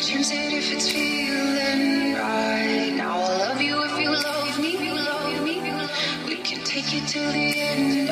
chance it if it's feeling right. Now I'll love you if you love me. We can take it to the end.